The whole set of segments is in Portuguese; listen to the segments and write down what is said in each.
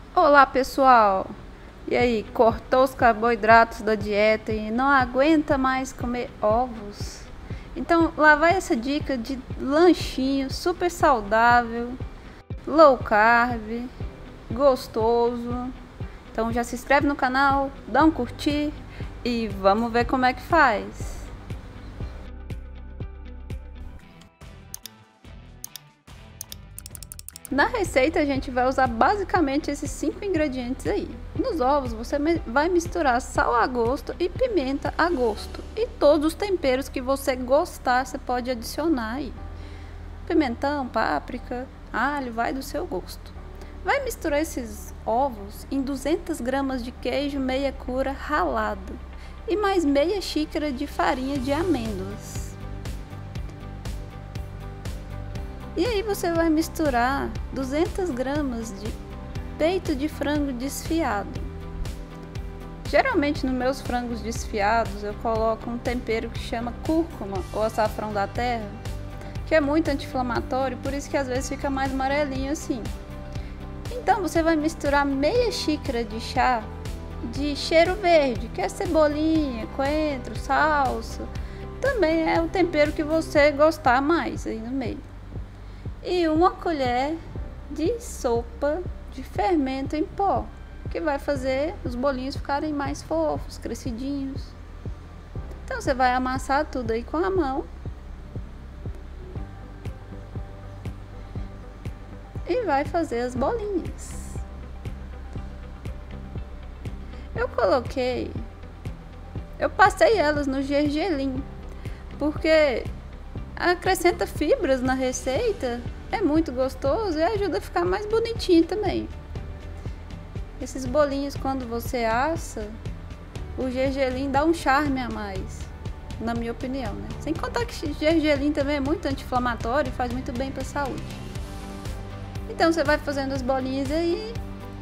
Olá pessoal! E aí, cortou os carboidratos da dieta e não aguenta mais comer ovos? Então lá vai essa dica de lanchinho super saudável, low carb, gostoso. Então já se inscreve no canal, dá um curtir e vamos ver como é que faz. Na receita a gente vai usar basicamente esses 5 ingredientes aí. Nos ovos você vai misturar sal a gosto e pimenta a gosto. E todos os temperos que você gostar você pode adicionar aí. Pimentão, páprica, alho, vai do seu gosto. Vai misturar esses ovos em 200 gramas de queijo meia cura ralado e mais meia xícara de farinha de amêndoas. E aí você vai misturar 200 gramas de peito de frango desfiado. Geralmente nos meus frangos desfiados eu coloco um tempero que chama cúrcuma ou açafrão da terra, que é muito anti-inflamatório, por isso que às vezes fica mais amarelinho assim. Então você vai misturar meia xícara de chá de cheiro verde, que é cebolinha, coentro, salsa. Também é o tempero que você gostar mais aí no meio. E uma colher de sopa de fermento em pó, que vai fazer os bolinhos ficarem mais fofos, crescidinhos. Então você vai amassar tudo aí com a mão e vai fazer as bolinhas. Eu passei elas no gergelim, porque acrescenta fibras na receita, é muito gostoso e ajuda a ficar mais bonitinho também. Esses bolinhos, quando você assa, o gergelim dá um charme a mais, na minha opinião, né? Sem contar que gergelim também é muito anti-inflamatório e faz muito bem para a saúde. Então você vai fazendo as bolinhas aí,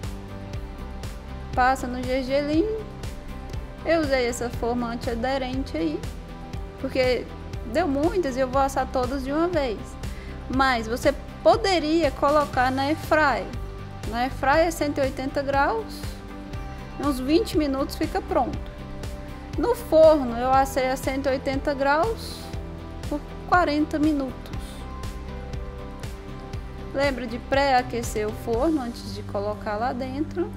passa no gergelim. Eu usei essa forma antiaderente aí, porque deu muitas e eu vou assar todas de uma vez. Mas você poderia colocar na airfryer. Na airfryer é 180 graus, uns 20 minutos fica pronto. No forno eu assei a 180 graus por 40 minutos. Lembra de pré-aquecer o forno antes de colocar lá dentro.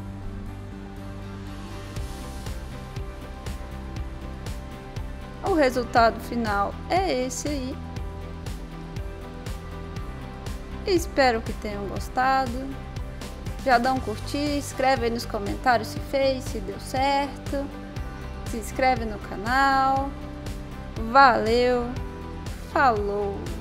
O resultado final é esse aí. Espero que tenham gostado. Já dá um curtir, escreve aí nos comentários se fez, se deu certo. Se inscreve no canal. Valeu, falou!